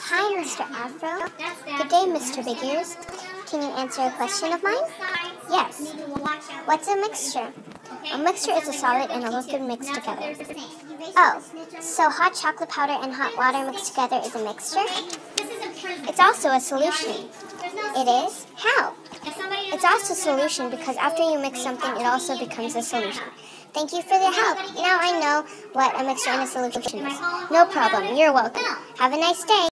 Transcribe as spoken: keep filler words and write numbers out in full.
Hi, Mister Afro. Good day, Mister Big Ears. Can you answer a question of mine? Yes. What's a mixture? A mixture is a solid and a liquid mixed together. Oh, so hot chocolate powder and hot water mixed together is a mixture? It's also a solution. It is? How? It's also a solution because after you mix something, it also becomes a solution. Thank you for the help. Now I know what a mixture and a solution is. No problem. You're welcome. Have a nice day.